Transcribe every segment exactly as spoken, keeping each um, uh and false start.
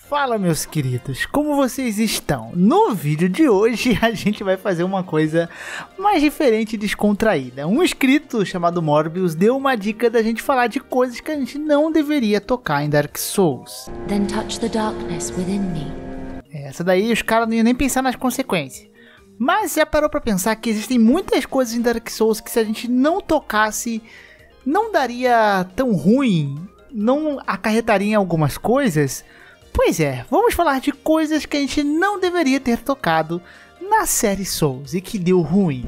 Fala, meus queridos, como vocês estão? No vídeo de hoje a gente vai fazer uma coisa mais diferente e descontraída. Um inscrito chamado Morbius deu uma dica da gente falar de coisas que a gente não deveria tocar em Dark Souls. Then touch the darkness within me. Essa daí os caras não iam nem pensar nas consequências. Mas já parou pra pensar que existem muitas coisas em Dark Souls que se a gente não tocasse, não daria tão ruim, não acarretaria em algumas coisas? Pois é, vamos falar de coisas que a gente não deveria ter tocado na série Souls e que deu ruim.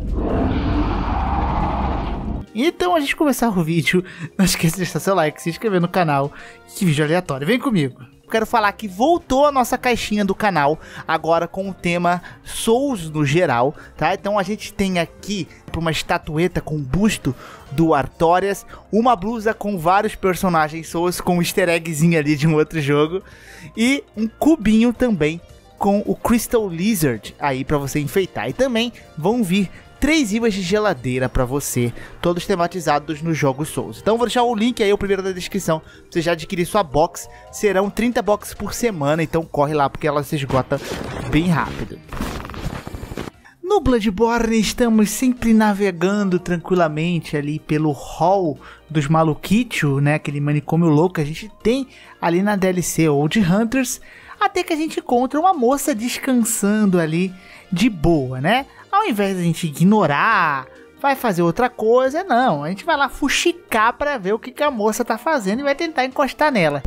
Então, a gente começar o vídeo, não esqueça de deixar seu like, se inscrever no canal. Que vídeo aleatório, vem comigo. Quero falar que voltou a nossa caixinha do canal, agora com o tema Souls no geral, tá? Então a gente tem aqui uma estatueta com busto do Artorias, uma blusa com vários personagens Souls, com um easter eggzinho ali de um outro jogo, e um cubinho também com o Crystal Lizard aí pra você enfeitar. E também vão vir três imãs de geladeira pra você, todos tematizados nos jogos Souls. Então vou deixar o link aí, o primeiro da descrição, pra você já adquirir sua box. Serão trinta boxes por semana, então corre lá porque ela se esgota bem rápido. No Bloodborne estamos sempre navegando tranquilamente ali pelo hall dos maluquitos, né, aquele manicômio louco que a gente tem ali na D L C Old Hunters, até que a gente encontra uma moça descansando ali de boa, né? Ao invés de a gente ignorar, vai fazer outra coisa, não. A gente vai lá fuxicar pra ver o que, que a moça tá fazendo e vai tentar encostar nela.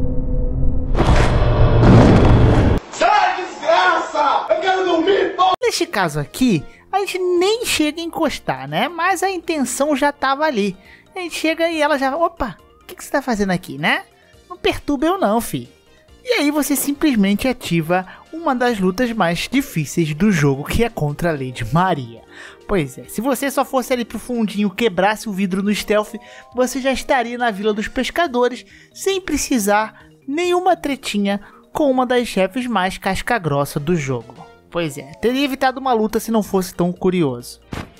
Sai, desgraça! Eu quero dormir! Neste caso aqui, a gente nem chega a encostar, né? Mas a intenção já tava ali. A gente chega e ela já... Opa, o que, que você tá fazendo aqui, né? Não perturba eu não, fi. E aí você simplesmente ativa uma das lutas mais difíceis do jogo, que é contra a Lady Maria. Pois é, se você só fosse ali pro fundinho, quebrasse o vidro no stealth, você já estaria na Vila dos Pescadores, sem precisar nenhuma tretinha com uma das chefes mais casca-grossa do jogo. Pois é, teria evitado uma luta se não fosse tão curioso.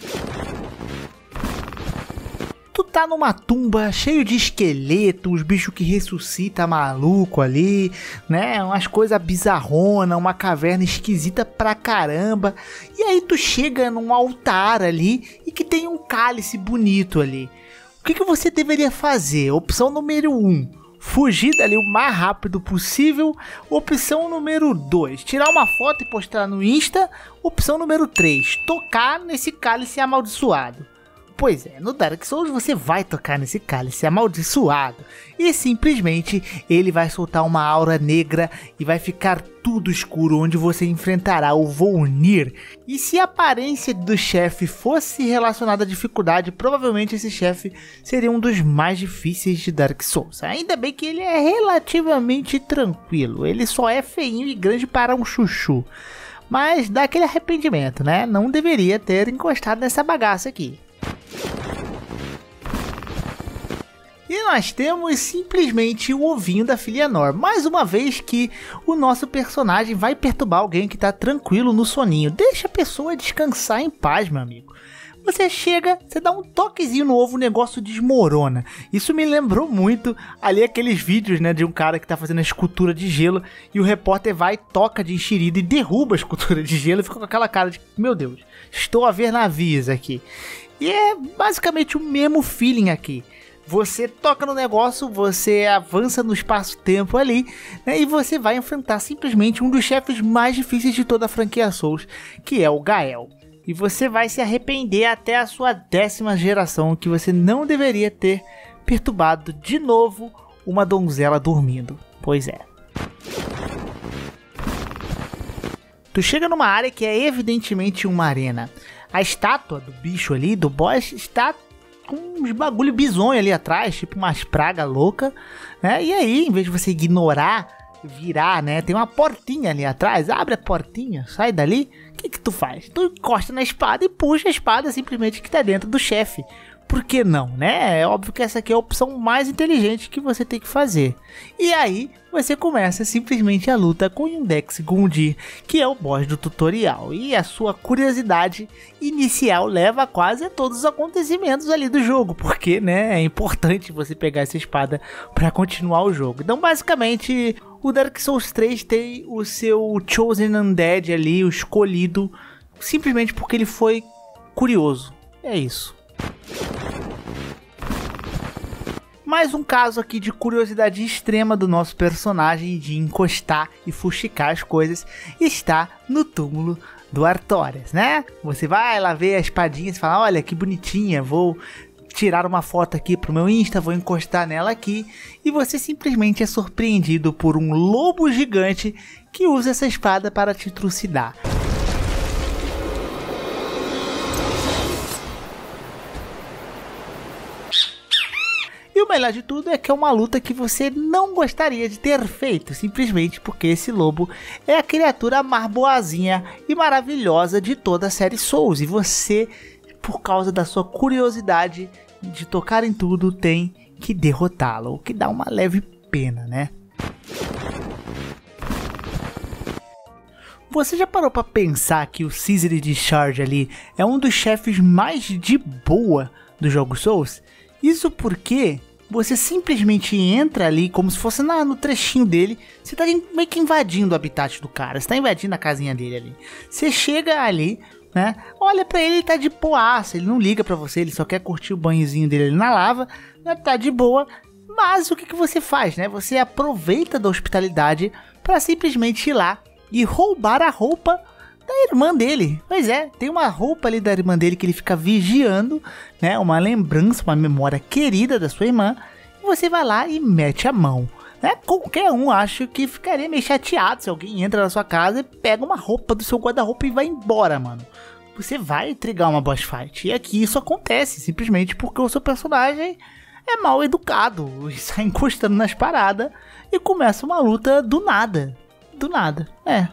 Tu tá numa tumba cheio de esqueleto, os bichos que ressuscita maluco ali, né? Umas coisas bizarronas, uma caverna esquisita pra caramba. E aí tu chega num altar ali e que tem um cálice bonito ali. O que, que você deveria fazer? Opção número um, fugir dali o mais rápido possível. Opção número dois, tirar uma foto e postar no Insta. Opção número três, tocar nesse cálice amaldiçoado. Pois é, no Dark Souls você vai tocar nesse cálice amaldiçoado e simplesmente ele vai soltar uma aura negra e vai ficar tudo escuro, onde você enfrentará o Volnir. E se a aparência do chefe fosse relacionada à dificuldade, provavelmente esse chefe seria um dos mais difíceis de Dark Souls. Ainda bem que ele é relativamente tranquilo, ele só é feinho e grande para um chuchu. Mas dá aquele arrependimento, né? Não deveria ter encostado nessa bagaça aqui. E nós temos simplesmente o ovinho da Filianor. Mais uma vez que o nosso personagem vai perturbar alguém que está tranquilo no soninho. Deixa a pessoa descansar em paz, meu amigo. Você chega, você dá um toquezinho no ovo, o negócio desmorona. Isso me lembrou muito ali aqueles vídeos, né, de um cara que tá fazendo a escultura de gelo e o repórter vai, toca de enxerida e derruba a escultura de gelo e fica com aquela cara de, meu Deus, estou a ver navios aqui. E é basicamente o mesmo feeling aqui. Você toca no negócio, você avança no espaço-tempo ali, né, e você vai enfrentar simplesmente um dos chefes mais difíceis de toda a franquia Souls, que é o Gael. E você vai se arrepender até a sua décima geração que você não deveria ter perturbado de novo uma donzela dormindo. Pois é. Tu chega numa área que é evidentemente uma arena. A estátua do bicho ali, do boss, está com uns bagulho bizonho ali atrás, tipo umas pragas loucas, né? E aí, em vez de você ignorar, virar, né? Tem uma portinha ali atrás, abre a portinha, sai dali. O que que tu faz? Tu encosta na espada e puxa a espada simplesmente que tá dentro do chefe. por que não, né? É óbvio que essa aqui é a opção mais inteligente que você tem que fazer. E aí você começa simplesmente a luta com Yundex Gundyr, que é o boss do tutorial. E a sua curiosidade inicial leva quase a todos os acontecimentos ali do jogo, porque, né, é importante você pegar essa espada para continuar o jogo. Então, basicamente, o Dark Souls três tem o seu Chosen Undead ali, o escolhido, simplesmente porque ele foi curioso. É isso. Mais um caso aqui de curiosidade extrema do nosso personagem de encostar e fuxicar as coisas está no túmulo do Artorias, né? Você vai lá ver a espadinha e fala, olha que bonitinha, vou tirar uma foto aqui pro meu Insta, vou encostar nela aqui, e você simplesmente é surpreendido por um lobo gigante que usa essa espada para te trucidar. E o melhor de tudo é que é uma luta que você não gostaria de ter feito, simplesmente porque esse lobo é a criatura mais boazinha e maravilhosa de toda a série Souls. E você, por causa da sua curiosidade de tocar em tudo, tem que derrotá-lo, o que dá uma leve pena, né? Você já parou para pensar que o Caesar Discharge ali é um dos chefes mais de boa do jogo Souls? Isso porque você simplesmente entra ali como se fosse na, no trechinho dele. Você tá meio que invadindo o habitat do cara. Você tá invadindo a casinha dele ali. Você chega ali, né? Olha pra ele, ele tá de boaça. Ele não liga pra você, ele só quer curtir o banhozinho dele ali na lava, né? Tá de boa. Mas o que, que você faz, né? Você aproveita da hospitalidade pra simplesmente ir lá e roubar a roupa da irmã dele. Pois é, tem uma roupa ali da irmã dele que ele fica vigiando, né? Uma lembrança, uma memória querida da sua irmã. E você vai lá e mete a mão, né? Qualquer um acho que ficaria meio chateado se alguém entra na sua casa e pega uma roupa do seu guarda-roupa e vai embora, mano. Você vai intrigar uma boss fight. E aqui isso acontece simplesmente porque o seu personagem é mal educado e sai encostando nas paradas e começa uma luta do nada. Do nada, é.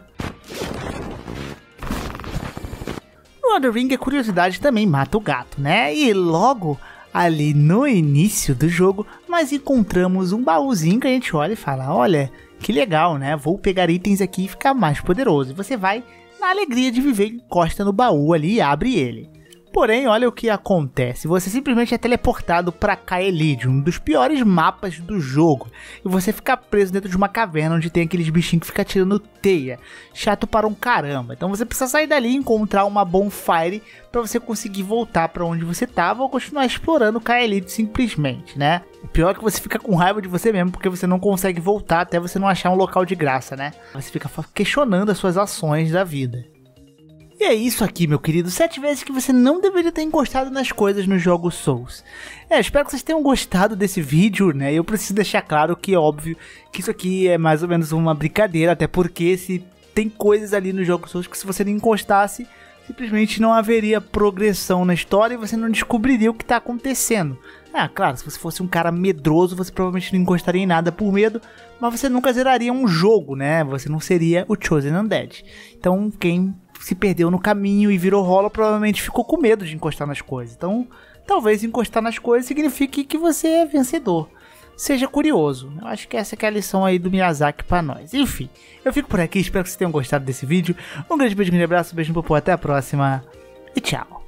No Elden Ring a curiosidade também mata o gato, né? E logo ali no início do jogo nós encontramos um baúzinho que a gente olha e fala, olha, que legal, né? Vou pegar itens aqui e ficar mais poderoso. E você vai na alegria de viver, encosta no baú ali e abre ele. Porém, olha o que acontece, você simplesmente é teleportado para Caelid, um dos piores mapas do jogo, e você fica preso dentro de uma caverna onde tem aqueles bichinhos que ficam tirando teia, chato para um caramba. Então você precisa sair dali e encontrar uma bonfire para você conseguir voltar para onde você estava ou continuar explorando Caelid simplesmente, né? O pior é que você fica com raiva de você mesmo, porque você não consegue voltar até você não achar um local de graça, né? Você fica questionando as suas ações da vida. E é isso aqui, meu querido, sete vezes que você não deveria ter encostado nas coisas no jogo Souls. É, espero que vocês tenham gostado desse vídeo, né? Eu preciso deixar claro que é óbvio que isso aqui é mais ou menos uma brincadeira, até porque se tem coisas ali no jogo Souls que se você não encostasse, simplesmente não haveria progressão na história e você não descobriria o que está acontecendo. Ah, claro, se você fosse um cara medroso, você provavelmente não encostaria em nada por medo, mas você nunca zeraria um jogo, né? Você não seria o Chosen Undead. Então, quem se perdeu no caminho e virou rola, provavelmente ficou com medo de encostar nas coisas. Então, talvez encostar nas coisas signifique que você é vencedor. Seja curioso. Eu acho que essa que é a lição aí do Miyazaki pra nós. Enfim, eu fico por aqui, espero que vocês tenham gostado desse vídeo. Um grande beijo, um grande abraço, um beijo no popô, até a próxima e tchau.